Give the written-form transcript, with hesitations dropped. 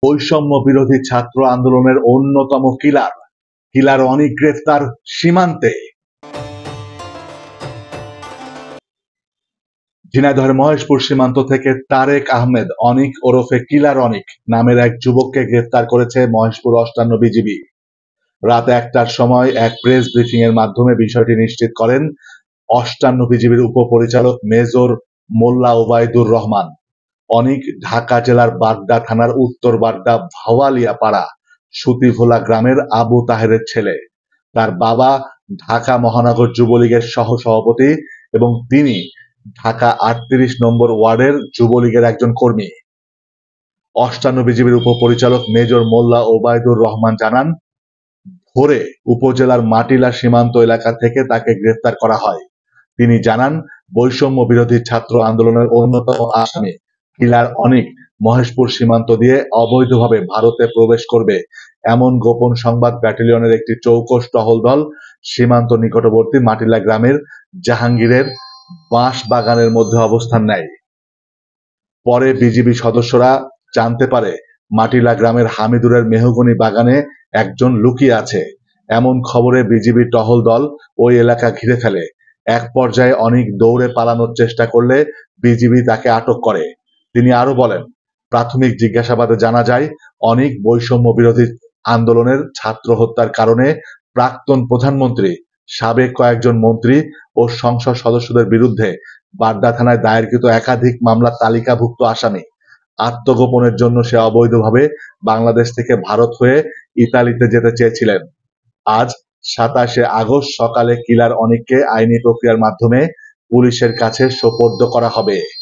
বৈষম্য বিরোধী ছাত্র আন্দোলনের অন্যতম কিলার অনিক গ্রেফতার সীমান্তে। ঝিনাইদহের মহেশপুর সীমান্ত থেকে তারেক আহমেদ অনিক ওরফে কিলার অনিক নামের এক যুবককে গ্রেফতার করেছে মহেশপুর অষ্টান্ন বিজিবি। রাত 1টার সময় এক প্রেস ব্রিফিং এর মাধ্যমে বিষয়টি নিশ্চিত করেন অষ্টান্ন বিজিবির উপপরিচালক মেজর মোল্লা ওবায়দুর রহমান। অনিক ঢাকা জেলার বাড্ডা থানার উত্তর বাড্ডা ভাওয়ালিয়া পাড়া সুতিভোলা গ্রামের আবু তাহেরের ছেলে। তার বাবা ঢাকা মহানগর যুবলীগের সহসভাপতি এবং তিনি ঢাকা 38 নম্বর ওয়ার্ডের যুবলীগের একজন কর্মী। অষ্টান্ন বিজিবির উপপরিচালক মেজর মোল্লা ওবায়দুর রহমান জানান, ভোরে উপজেলার মাটিলা সীমান্ত এলাকা থেকে তাকে গ্রেফতার করা হয়। তিনি জানান, বৈষম্য বিরোধী ছাত্র আন্দোলনের অন্যতম আসামি কিলার অনিক মহেশপুর সীমান্ত দিয়ে অবৈধভাবে ভারতে প্রবেশ করবে এমন গোপন সংবাদ ব্যাটালিয়নের একটি চৌকস টহল দল সীমান্ত নিকটবর্তী মাটিলা গ্রামের জাহাঙ্গীরের বাঁশ বাগানের মধ্যে অবস্থান নেয়। পরে বিজিবি সদস্যরা জানতে পারে মাটিলা গ্রামের হামিদুরের মেহগনি বাগানে একজন লুকিয়ে আছে। এমন খবরে বিজিবি টহল দল ওই এলাকা ঘিরে ফেলে। এক পর্যায়ে অনিক দৌড়ে পালানোর চেষ্টা করলে বিজিবি তাকে আটক করে। তিনি আরো বলেন, প্রাথমিক জিজ্ঞাসাবাদে জানা যায় অনিক বৈষম্য বিরোধী আন্দোলনের ছাত্র হত্যার কারণে প্রাক্তন প্রধানমন্ত্রী, সাবেক কয়েকজন মন্ত্রী ও সংসদ সদস্যদের বিরুদ্ধে বাড্ডা থানায় দায়েরকৃত একাধিক মামলার তালিকাভুক্ত আসামি। আত্মগোপনের জন্য সে অবৈধভাবে বাংলাদেশ থেকে ভারত হয়ে ইতালিতে যেতে চেয়েছিলেন। আজ 27শে আগস্ট সকালে কিলার অনিককে আইনি প্রক্রিয়ার মাধ্যমে পুলিশের কাছে সোপর্দ করা হবে।